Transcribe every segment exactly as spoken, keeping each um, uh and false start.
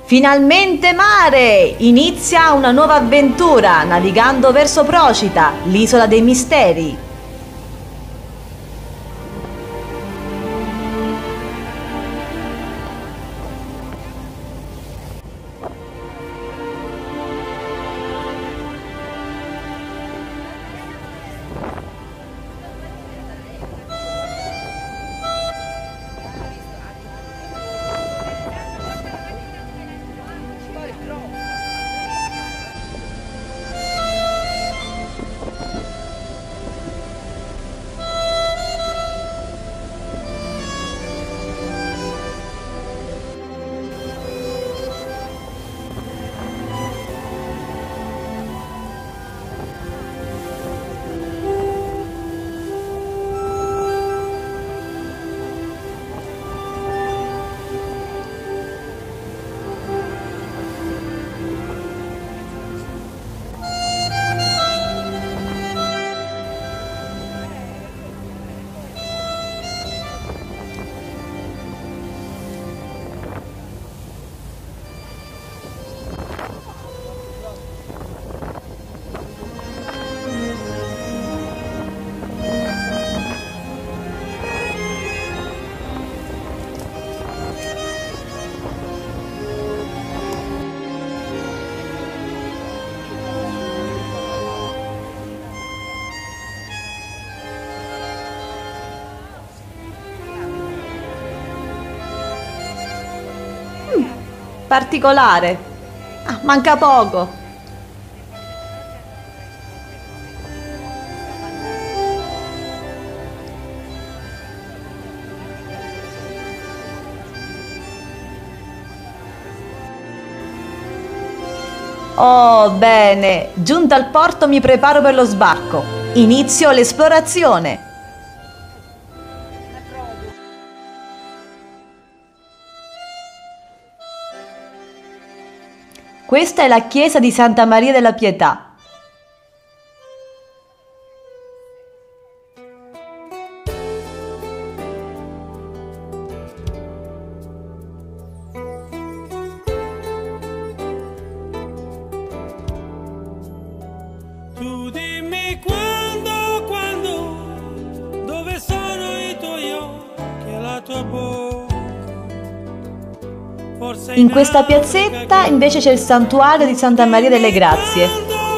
Finalmente mare! Inizia una nuova avventura navigando verso Procita, l'isola dei misteri. Particolare. Ah, manca poco. Oh, bene. Giunto al porto mi preparo per lo sbarco. Inizio l'esplorazione. Questa è la chiesa di Santa Maria della Pietà. Tu dimmi quando, quando, dove sono i tuoi occhi e la tua bocca. In questa piazzetta invece c'è il santuario di Santa Maria delle Grazie.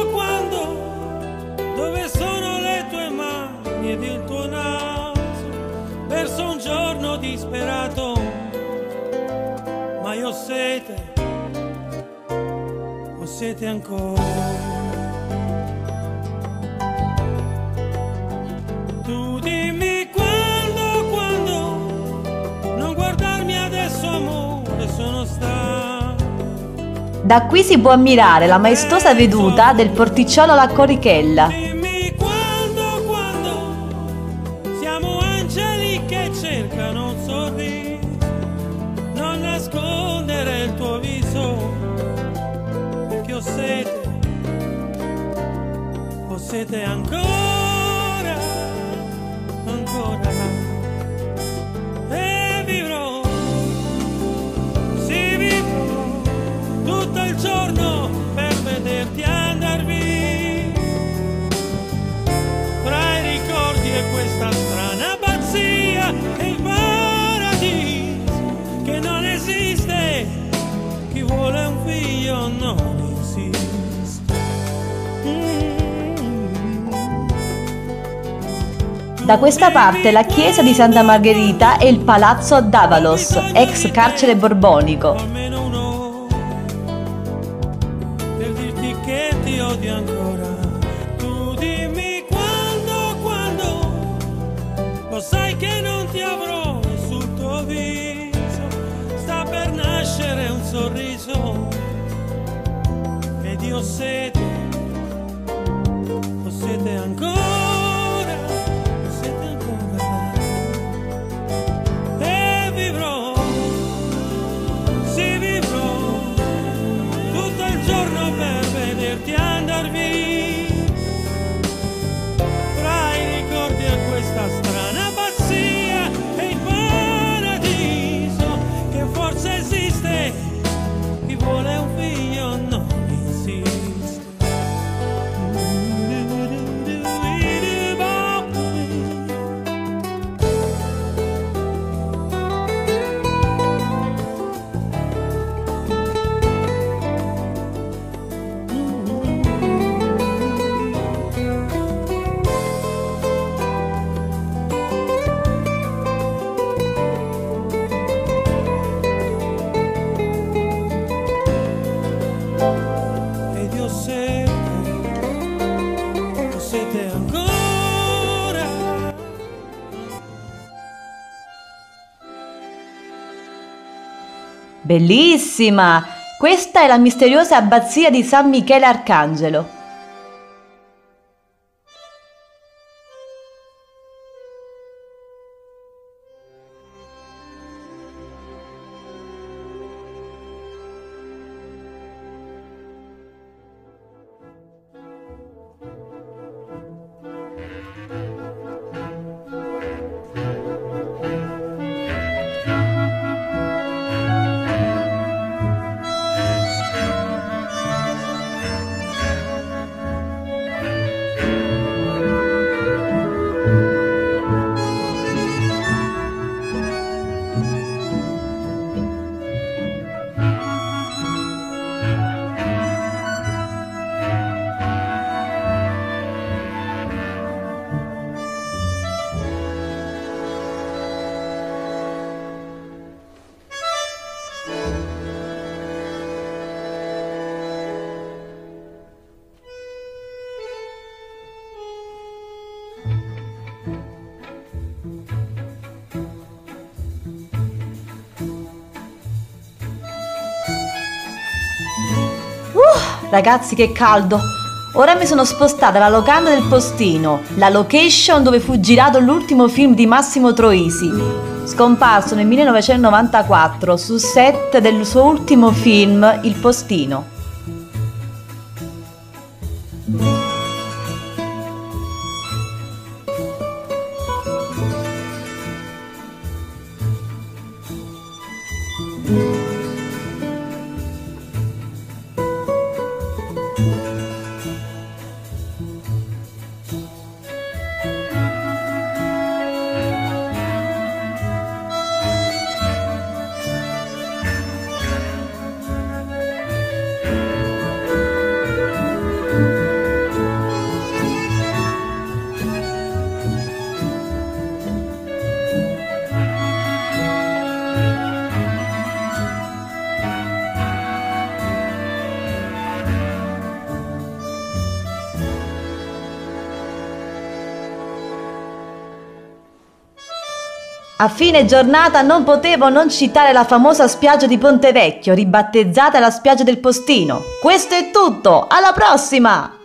Dove sono le tue mani ed il tuo naso verso un giorno disperato, ma io ho sete, ho sete ancora. Tu dimmi quando, quando, non guardarmi adesso amore, sono stanco. Da qui si può ammirare la maestosa veduta del porticciolo alla Corichella. Dimmi quando, quando, siamo angeli che cercano un sorriso, non nascondere il tuo viso, perché ho sete, ho sete ancora, ancora. E vivrò, sì vivrò, tutto il giorno per vederti andar via, tra i ricordi e questa strana pazzia e il paradiso che non esiste, chi vuole un figlio non esiste. Mm. Da questa parte la chiesa di Santa Margherita e il palazzo d'Avalos, ex carcere borbonico. Almeno un'ora per dirti che ti odio ancora. Tu dimmi quando, quando, lo sai che non ti avrò sul tuo viso, sta per nascere un sorriso ed io ho sete, ho sete ancora. Chi Bellissima! Questa è la misteriosa abbazia di San Michele Arcangelo. Ragazzi, che caldo! Ora mi sono spostata alla locanda del Postino, la location dove fu girato l'ultimo film di Massimo Troisi, scomparso nel millenovecentonovantaquattro sul set del suo ultimo film, Il Postino. A fine giornata non potevo non citare la famosa spiaggia di Pontevecchio, ribattezzata la spiaggia del Postino. Questo è tutto, alla prossima!